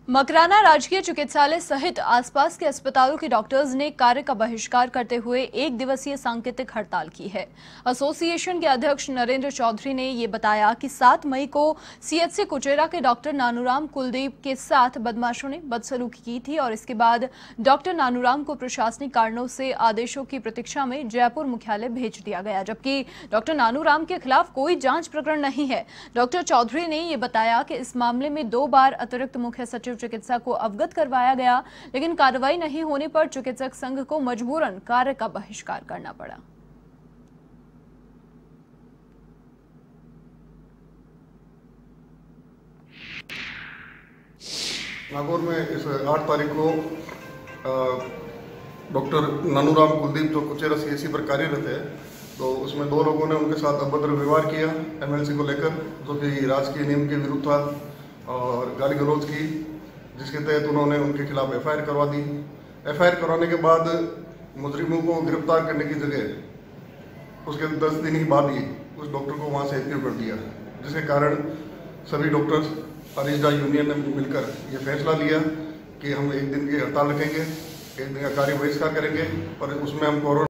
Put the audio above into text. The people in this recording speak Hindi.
मकराना राजकीय चिकित्सालय सहित आसपास के अस्पतालों के डॉक्टर्स ने कार्य का बहिष्कार करते हुए एक दिवसीय सांकेतिक हड़ताल की है। एसोसिएशन के अध्यक्ष नरेंद्र चौधरी ने ये बताया कि 7 मई को सीएचसी कुचेरा के डॉक्टर नानूराम कुलदीप के साथ बदमाशों ने बदसलूकी की थी और इसके बाद डॉक्टर नानूराम को प्रशासनिक कारणों से आदेशों की प्रतीक्षा में जयपुर मुख्यालय भेज दिया गया, जबकि डॉक्टर नानूराम के खिलाफ कोई जांच प्रकरण नहीं है। डॉक्टर चौधरी ने ये बताया कि इस मामले में 2 बार अतिरिक्त मुख्य सचिव चिकित्सा को अवगत करवाया गया, लेकिन कार्रवाई नहीं होने पर चिकित्सक संघ को मजबूरन कार्य का बहिष्कार करना पड़ा। नागौर में इस 8 तारीख को डॉक्टर नानूराम कुलदीप जो कुचेरा सीएचसी पर कार्यरत है, तो उसमें 2 लोगों ने उनके साथ अभद्र व्यवहार किया एमएलसी को लेकर, जो कि राजकीय नियम के विरुद्ध था और गाली गलौज की, जिसके तहत उन्होंने उनके खिलाफ एफआईआर करवा दी। एफआईआर करवाने के बाद मुजरिमों को गिरफ्तार करने की जगह उसके 10 दिन ही बाद ही उस डॉक्टर को वहाँ से एक्टिव कर दिया, जिसके कारण सभी डॉक्टर्स अरिजडा यूनियन ने मिलकर ये फैसला लिया कि हम 1 दिन की हड़ताल रखेंगे, 1 दिन का कार्य बहिष्कार करेंगे, पर उसमें हम कोरोना